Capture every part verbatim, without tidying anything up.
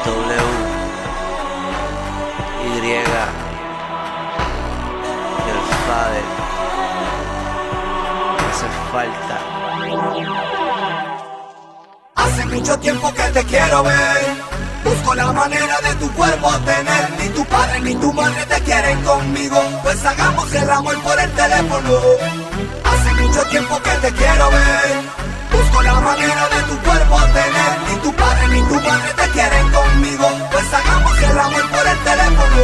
W Y y el Fader hace falta. Hace mucho tiempo que te quiero ver. Busco la manera de tu cuerpo tener. Ni tu padre ni tu madre te quieren conmigo. Pues hagamos el amor por el teléfono. Hace mucho tiempo que te quiero ver. Busco la manera de tu cuerpo tener. Ni tu padre ni tu madre te quieren conmigo. Pues hagamos el amor por el teléfono.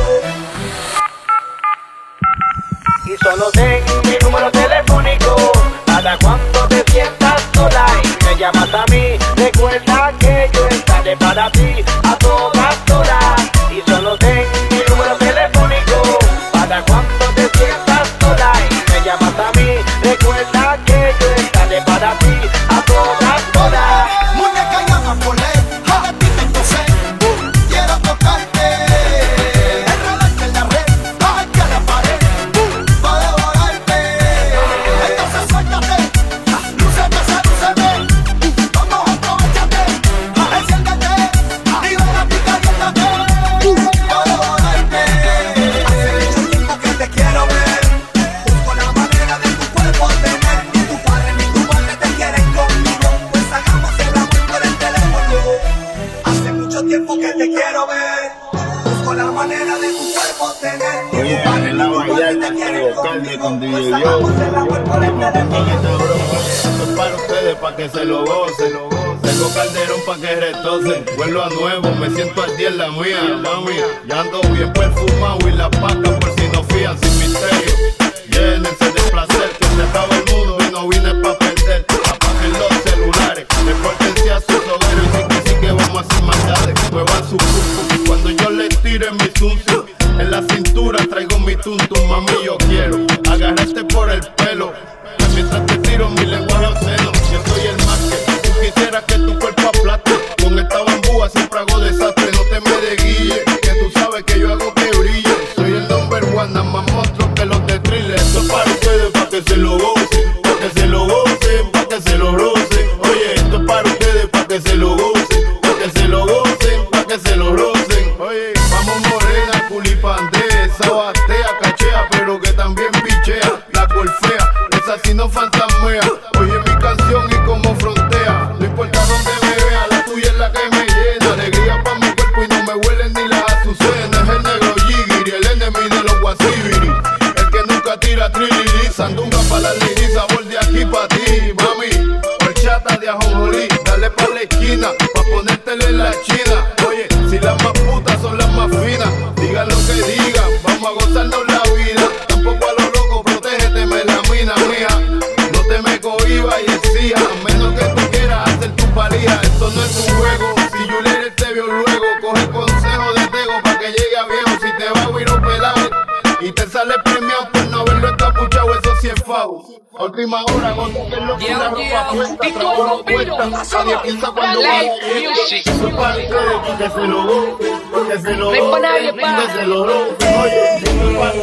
Y solo ten mi número telefónico para cuando te sientas sola y me llamas a mí. Recuerda que yo estaré para ti a todas horas. Y solo ten mi número telefónico para cuando te sientas sola y me llamas a mí. Recuerda que yo estaré para ti a todas horas. Muñeca y amapola, a ti tengo sed. Quiero tocarte, enredarte en la red, bajarte a la pared, para devorarte. Entonces suéltate, lúceme, sedúceme. Vamos, aprovechate, enciéndete y ven a picar y andate, para devorarte. Hace mucho tiempo que te quiero ver. Busco la manera de tu cuerpo tener. Ni tu padre ni tu madre te quieren conmigo. Pues hagamos el amor por el teléfono. Hace mucho tiempo que te quiero ver. Busco la manera de tu cuerpo tener. Ni tu padre ni tu madre te quieren conmigo. Pues hagamos el amor por el teléfono. Esto es para ustedes, pa' que se lo gocen. Tengo calderón pa' que retocen. Vuelvo a nuevo, me siento al día en la mía, mami. Ya ando bien perfumado y la paca por si no fían sin misterio. Llénense de placer, que se acaba el mundo y no vine pa' perder. Apaguen los celulares, repórtense a sus hogueros y sí que sí que vamos a hacer maldades. Muevan su cuerpo cuando yo les tire mi tuntum. En la cintura traigo mi tuntum, mami, yo quiero agarrarte por el pelo mientras te tiro mi lenguaje obsceno. Yo soy el más que tú quisieras que tu cuerpo aplaste. Con esta bambúa siempre hago desastre. No te me desguille, que tú sabes que yo hago que brille. Soy el number one, nada más monstruo que los de Thriller. Esto es para ustedes, pa' que se lo gocen, pa' que se lo gocen, pa' que se lo rocen. Oye, esto es para ustedes, pa' que se lo gocen, pa' que se lo gocen, pa' que se lo rocen. Oye, vamos morena, culipandea, esa batea, cachea, pero que también pichea. La golfea, esa sí no fantasmea. Oye mi canción y como frontea. No importa donde me vea, la tuya es la que me llena. Alegría pa' mi cuerpo y no me huelen ni las azucenas. Es el negro Jigiri, el enemigo de los guasibiri. El que nunca tira trilili. Sandunga pa' la liri, sabor de aquí pa' ti, mami. Horchata de ajonjolí, dale pa' la esquina, pa' ponértela en la china. Oye, si las más putas son las más finas, digan lo que digan, vamos a gozarnos la vida. Tampoco a lo loco, protégete, melamina mía. No te me cohibas y exija, a menos que tú quieras hacer tu palija. Esto no es un juego, si Juliet te vio luego, coge consejo de Tego pa' que llegue a viejo. Si te va a huir un pelado y te sale premiado por no haberlo encapuchado, eso sí es fago. A última hora, con que lo que la ropa puesta, trabajo puesta, nadie piensa cuando va a ir. Eso es para ustedes, porque se lo gocen, porque se lo gocen, porque se lo gocen. Oye, eso es para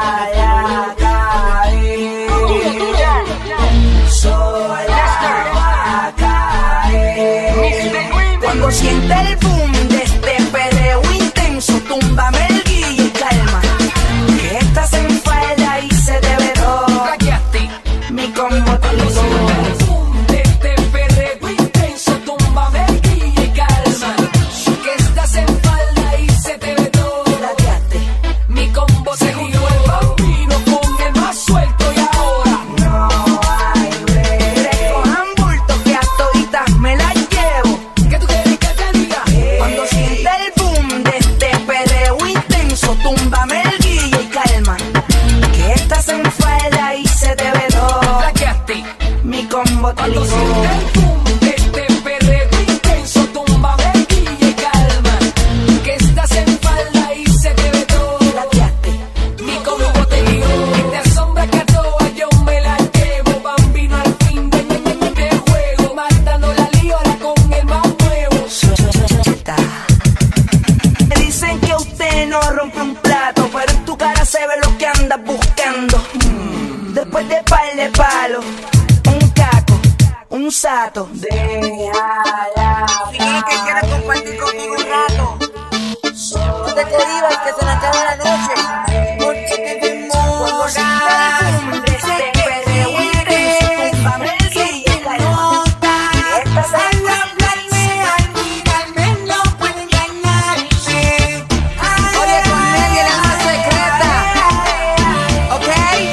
ustedes. Cuando siente el boom de este perreo intenso, túmbame el guille y calma, que estás en falda y se te ve todo. Mi combo te lo de este perreo intenso, túmbame el guille y calma, que estás en falda y se te ve todo. Mi combo se jugó el bambino con el más suelto y ahora no hay break. Recojan bultos que a toditas me las llevo. ¿Qué tú quieres que te diga? Cuando siente el boom de este perreo intenso, túmbame el guille y calma, que estás en falda y se te ve todo. Mi combo te Cuando ligó. siente el boom de este perreo intenso, túmbame el guille y calma, que estás en falda y se te ve todo. Mi combo te ligó. Y te asombra que a todas yo me la llevo. Bambino al fin de, de, de, de juego, matando la lío ahora con el más nuevo. Me dicen que usted no rompe un plato, pero en tu cara se ve lo que andas buscando. Mm. Después de par de palos, un caco, un sato. Déjala. Si quieres que quieras compartir conmigo un rato, Paco Rivas, que se le acaba la noche. Porque te demoras. Desde perreo intenso, tumbame el guille y calma. Estás al hablarme, al mirarme, no puede engañarme. Oye, con Nelly la más secreta, ¿ok?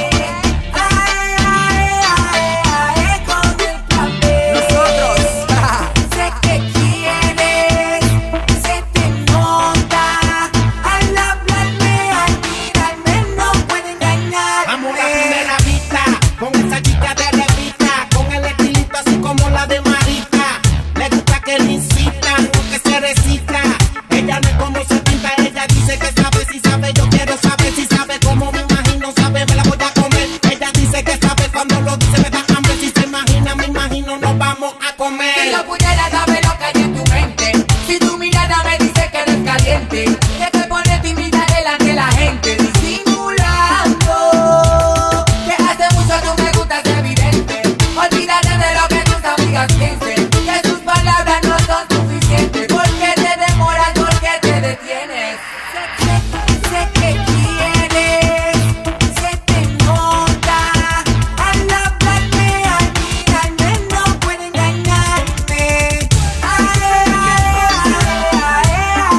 Nosotros. Sé que quieres, se te nota. Al hablarme, al mirarme, no puede engañarme. Vamos a la primera vista, con esa chica de revista, con el estilito así como la de Marita. Le gusta que le incitan, no que se recicla. Ella no es como se pinta, ella dice que sabe, si sabe, yo quiero saber si sabe, como me imagino, sabe, me la voy a comer. Ella dice que sabe, cuando lo dice me da hambre, si se imagina, me imagino, nos vamos a comer. Si yo pudiera saber lo que hay en tu mente, si tu mirada me dice que eres caliente, que te pone tímida delante de la gente, disimulando, que hace mucho tú me gustas evidente. Olvídate de lo que tus amigas piensen, que tus palabras no son suficientes, porque te demoras, porque te detienes. Sé que quieres, se te nota. Al hablarme, al mirarme, no puede engañarme. Ay, ay, ay, ay,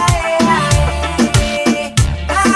ay,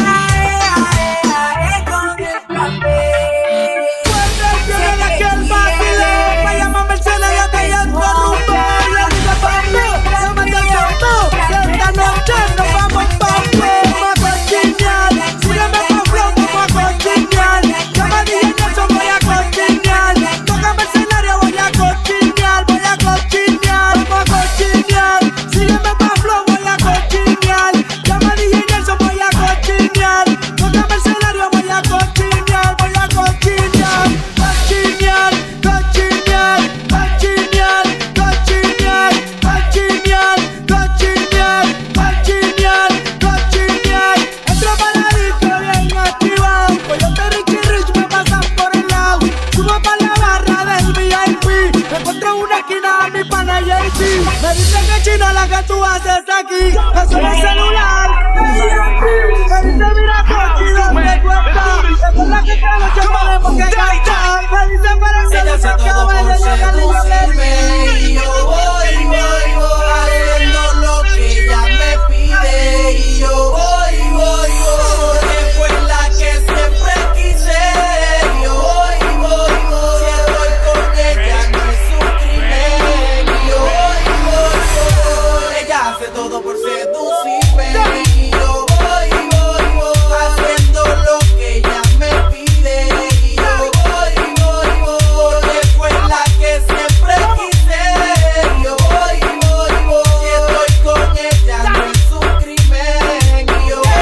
ay, con el papel. Viene de aquel vacilón, vaya Mercedes, ya te llevo a rumbar. Y a mí me pasó, se me despertó, que esta noche nos vamos pa' flow, vamos a cochinear. Sígueme pa' flow, vamos a cochinear. Llama a D J Nelson, voy a cochinear. Tócame el escenario, voy a cochinear, voy a cochinear, vamos a cochinear. Sígueme pa' flow, voy a cochinear. Llama a D J Nelson, voy a cochinear. Tócame el escenario, voy a cochinear, voy a cochinear. Cochinear, cochinear, cochinear, cochinear, cochinear, cochinear, cochinear, cochinear. Entro para la disco bien activado, Coyote, Richie Rich me pasan por el lado. Subo pa' la barra del V I P, me encuentro en una esquina a mi pana Jay-Z. Me dicen que chino la que tú haces aquí, eso es el celular. Me dice mira Cochi, ¿dónde tú estás? Esa es la que cada noche tenemos que gastar. Me dice para el Ella hace todo por seducirme y yo voy, voy, voy haciendo lo que ella me pide y yo voy, voy, voy. Que fue la que siempre quise y yo voy, voy, voy. Si estoy con ella no es un crimen y yo voy, voy, voy. Ella hace todo por seducirme y yo voy, voy, voy haciendo lo que ella me pide y yo voy, voy, voy. Que fue la que siempre quise y yo voy, voy, voy. Si estoy con ella no es un crimen y yo voy,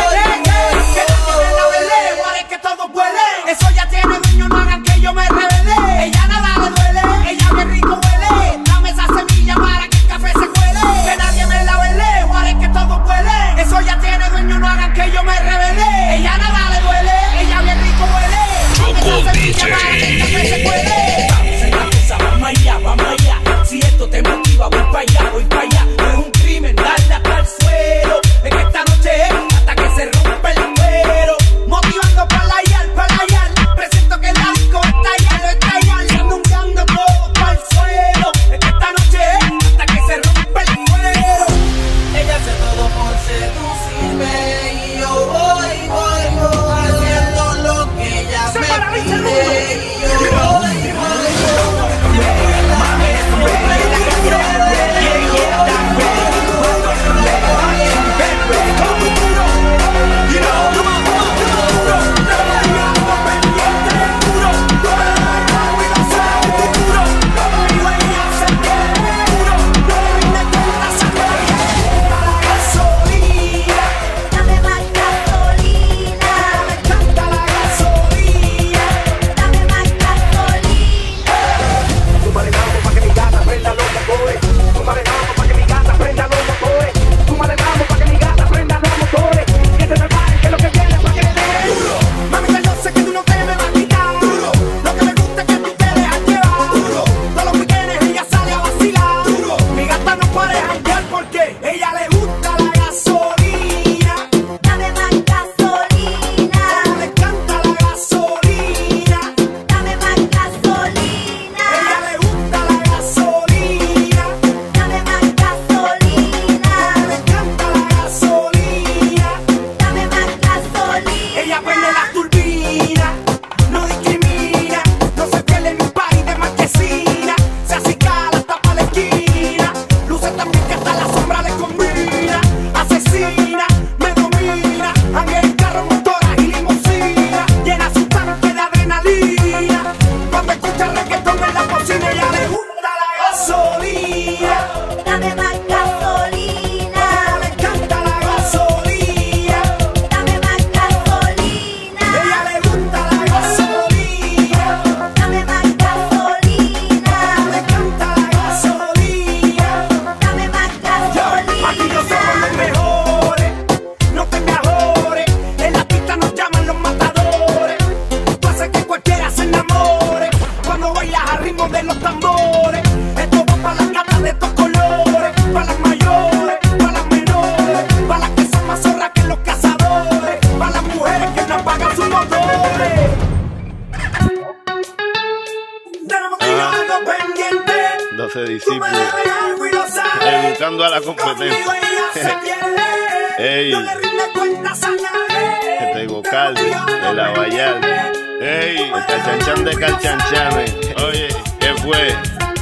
voy, que todo huele. Eso ya tiene dueño, no hagan que yo me revele. Ella nada le duele, ella bien rico huele. Dame esa semilla para que el café se cuele. Que nadie me la vele, guare que todo huele. Eso ya tiene dueño, no hagan que yo me revele. Ella nada le duele, ella bien rico huele. Dame esa semilla para que el café se cuele. Vamos en la mesa, vamos allá, vamos allá. Si esto te motiva, voy para allá, voy para allá. No es un crimen darle hasta el suelo. Es que esta noche es hasta que se rompe el cuero. Motivando para la yal, para la yal. Presento que la disco está ya, lo está ya. Anunciando todo para el suelo. Es que esta noche es hasta que se rompe el cuero. ella hace todo por seducirme y yo voy, voy, voy haciendo lo que ella me pide y yo voy, voy, voy. Dame más gasolina, Me encanta la gasolina. dame más gasolina. Súmale mambo pa' que mi gata prenda los motores. Súmale mambo pa' que mi gata prenda los motores. Súmale mambo pa' que mi gata prenda los motores. Que se preparen que lo que viene pa' que le den. Mamita, yo sé que tú no te me vas a quitar. Lo que me gusta es que tú te dejas llevar. Todos los weekends ella sale a vacilar. Mi gata no para de janguear porque ella le gusta la gasolina. Aquí yo somos los mejores, no te me ajores. En la pista nos llaman los matadores. Tú haces que cualquiera se enamore cuando bailas al ritmo de los tambores. Esto va para las gatas de estos colores, para las mayores, para las menores, para las que son más zorras que los cazadores, para las mujeres que no apagan sus motores. Tenemos que ir algo pendiente. doce discípulos educando a la competencia. Ey, que tengo calde de la Vallarta. Ey, el calchanchan de calchanchanes. Oye, ¿qué fue?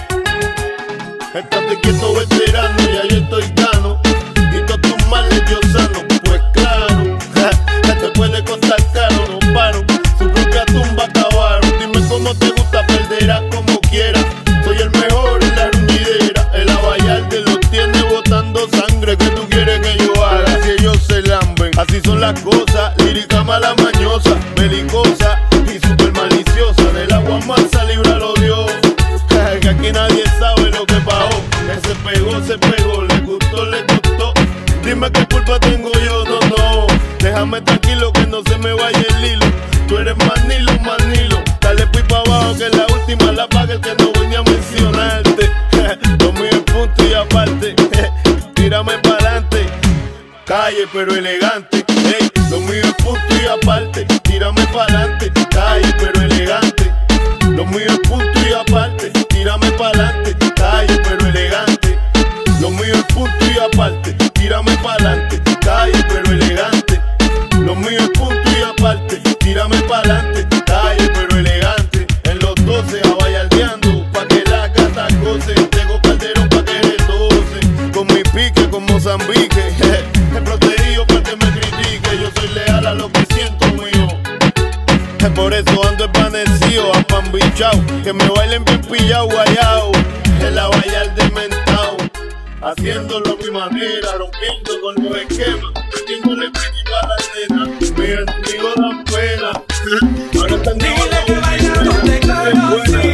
Estate quieto, veterano, ya yo estoy gano. Y todos tus males yo sano. Pues claro, ja, te puede costar caro, no paro. Su propia tumba acabaron. Dime cómo te gusta, perderás como quieras. Soy el mejor en la ruñidera. El Vallarta los tiene botando sangre. ¿Qué tú quieres que yo haga? Si ellos se lamben. Así son las cosas. Lírica mala mañosa, belicosa y super maliciosa. Del agua mansa, líbralo Dios. Que aquí nadie sabe lo que pasó. Que se pegó, se pegó. Le gustó, le gustó. Dime qué culpa tengo yo, no, no. Déjame tranquilo que no se me vaya el hilo. Tú eres manilo, manilo. Dale pues pa' abajo que la última la paga el que no voy ni a mencionarte. Lo mío es punto y aparte. Tírame pa'lante. Calle pero elegante. Ey, lo mío es punto y aparte. Tírame pa'lante. Calle pero elegante. Lo mío es punto y aparte. Tírame pa'lante. Calle pero elegante. Lo mío es punto y aparte. Tírame pa'lante. Calle pero elegante. Lo mío es punto y aparte. Tírame pa'lante. Calle pero elegante. En los doce abayaldeando pa' que la gata goce. Tengo Calderón pa' que retose. Con mi pique con Mozambique. He protegido pa' que me critique. Yo soy leal a lo que siento mío. Por eso ando esvanecido, apambichao. Que me bailen bien pillao, guayao. En la Vallarta inventao. Haciéndolo a mi manera, rompiendo con los esquemas. Metiéndole piquito a la nena. Mis enemigos dan pena. Ahora están Dile que bailando te conocí.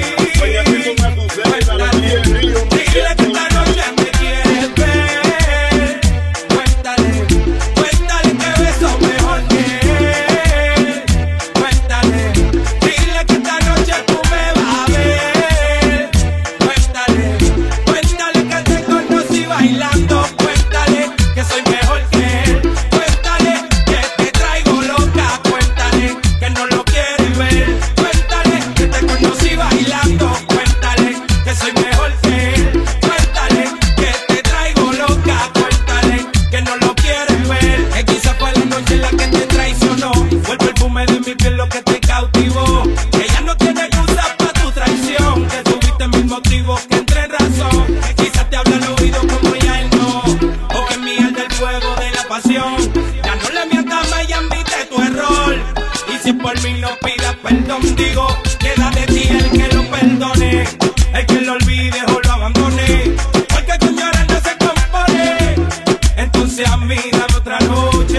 Dile que esta noche me quieres ver. Cuéntale, cuéntale que beso mejor que él. Cuéntale, dile que esta noche tú me vas a ver. Cuéntale, cuéntale que te conocí bailando. Cuéntale que soy mejor que él. Cuéntale que te traigo loca. Cuéntale que no lo quieres ver. Cuéntale que te conocí bailando. Cuéntale que soy mejor que él. Cuéntale que te traigo loca. Cuéntale que no lo quieres ver. Que quizá fue la noche en la que te traicionó. Fue el perfume de mi piel lo que te cautivó. Que ya no tiene excusa para tu traición. Que tuviste mil motivos que entren razón. Que quizás te habla al oído como ya él no. O que mía del fuego de la pasión. Ya no le mientas más y admite tu error. Y si por mí no pidas perdón, digo, queda de ti el que lo perdone. El que lo olvide o lo abandone. Porque con llorar no se compone. Entonces a mí dame otra noche.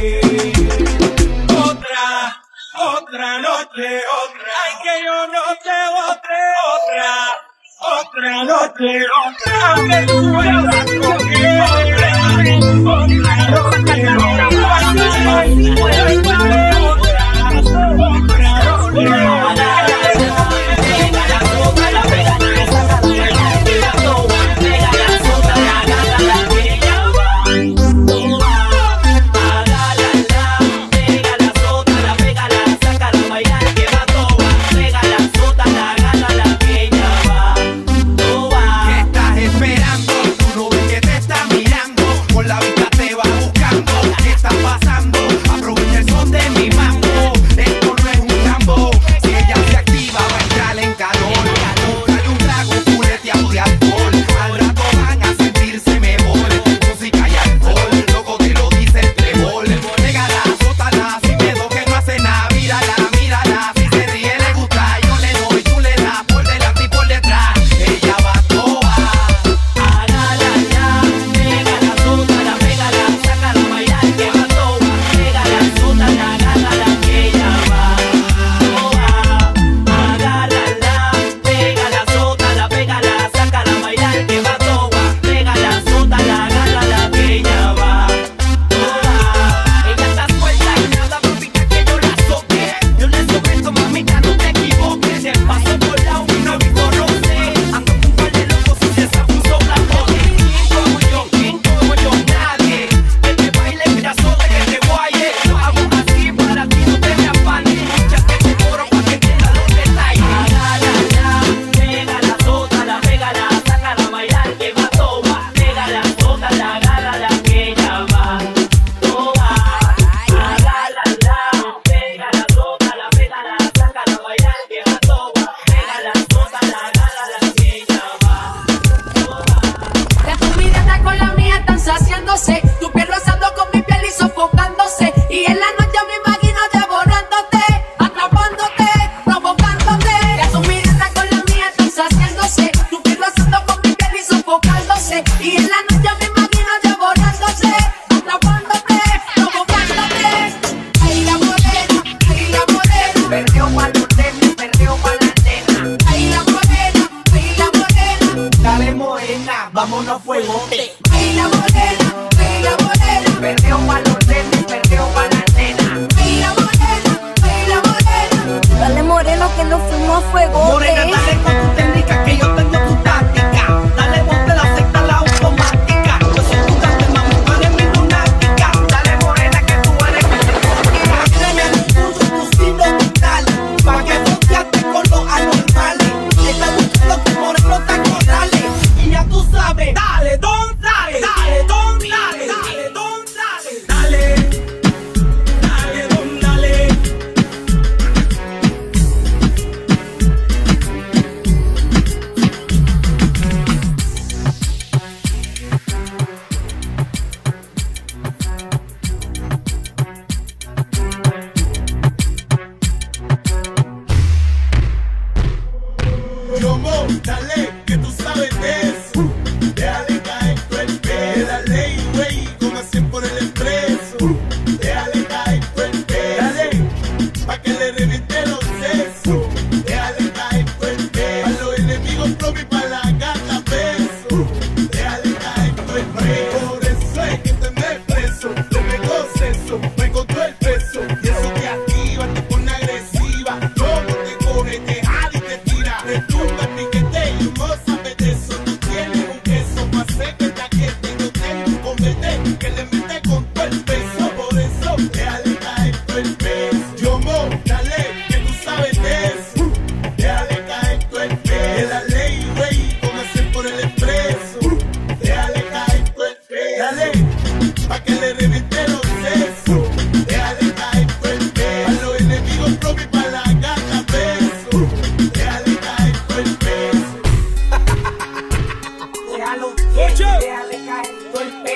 Otra, otra noche, otra. Ay, que yo no te bote. Otra, otra noche, otra. Aunque tú vuelvas con él. Otra, otra noche, otra. Otra, otra noche, otra.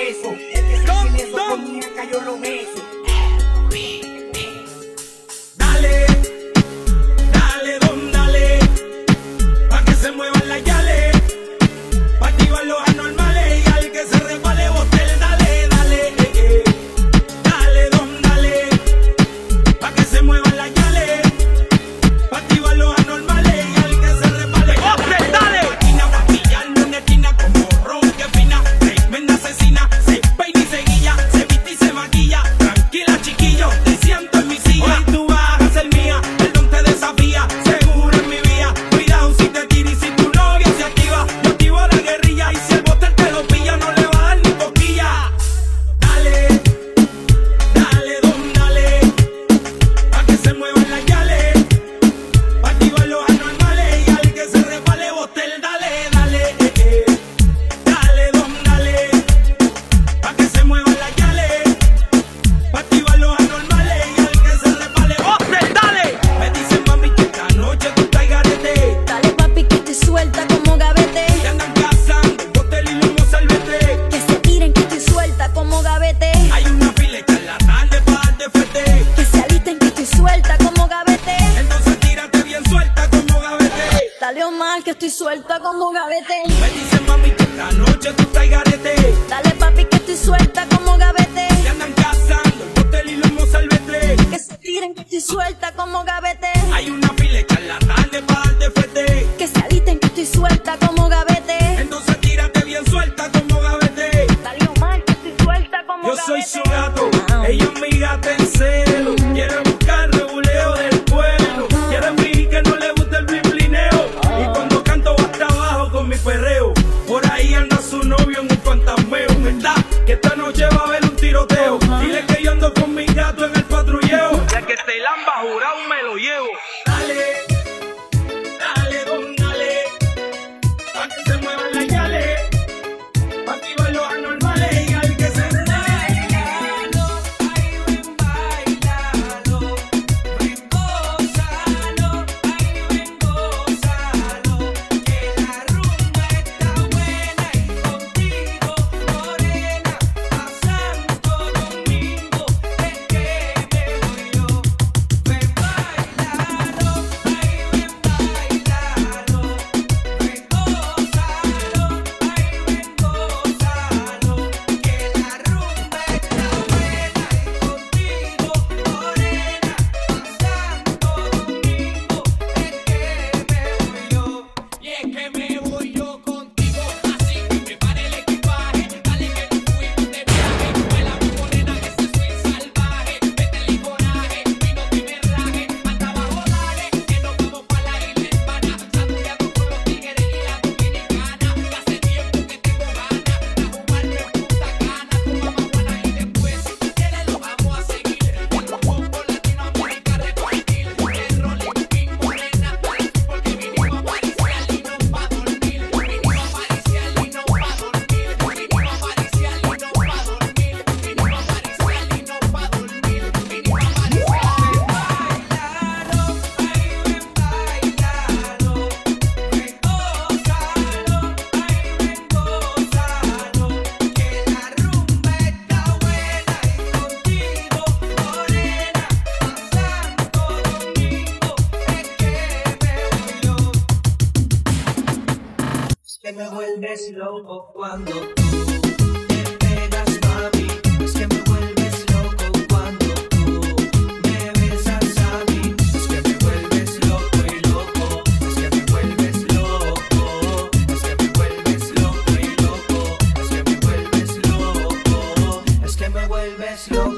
beso. El que se sin eso con muñeca yo lo beso. Dale, dale, don, dale, pa' que se muevan las yales, pa' activar los anormales y al que se resbale botel, dale, dale, eh, eh. Dale, don, dale, pa' que se muevan las yales, pa' activar los anormales y al que se resbale botel, dale. Máquina pa' pillarlo en esquina como ron que fina, tremenda asesina, se peina y se guilla, se viste y se maquilla, tranquila chiquillo, te siento en mi silla. Hoy tú vas a ser mía, el don te desafía, seguro en mi vía, cuidado si te tira y si tu novia se activa, yo activo la guerrilla y si el botel te lo pilla no le va a dar ni cosquilla. Dale, dale, don, dale, pa' que se muevan las yales, pa' activar los anormales y al que se resbale botel, dale, dale, eh, eh. Dale, don, dale, pa' que se muevan las yales, pa' activar los anormales y al que se resbale botel, dale. Me dicen mami que esta noche tú estás garete, Dale papi que estoy suelta como gavete. te andan cazando, botel y lomo salvete. Que se tiren que estoy suelta como gavete. Hay una fila en la tarde para darte fuerte, Que se alisten que estoy suelta como gavete. entonces tírate bien suelta como gavete. Dale Omar que estoy suelta como gavete. Me dicen mami que esta noche tú estás garete, Dale papi que estoy suelta como gavete. te andan cazando, botel y lomo salvete. Que se tiren que estoy suelta como gavete. Hay una fila en la tarde para darte fuerte, Que se alisten que estoy suelta como gavete. entonces tírate bien suelta como gavete. Dale Omar que estoy suelta como Yo gavete. soy su gato, ella es mi gata en celo. Quiere buscar reguleo del pueblo, quiere fingir que no le gusta el blimplineo. Y cuando canto va hasta abajo con mi perreo. Por ahí anda su novio en un fantasmeo. ¿Verdad? Que esta noche va a haber un tiroteo. Dile que yo ando con mi gato en el patrulleo. Ya que te lamba jurado me lo llevo. Dale, dale, don, dale, pa' que se muevan las yales, pa' activar los anormales y al que se que me vuelves loco cuando tú te pegas, mami. Es que me vuelves loco cuando tú me besas a mí. Es que me vuelves loco y loco. Es que me vuelves loco. Es que me vuelves loco y loco. Es que me vuelves loco. Es que me vuelves loco.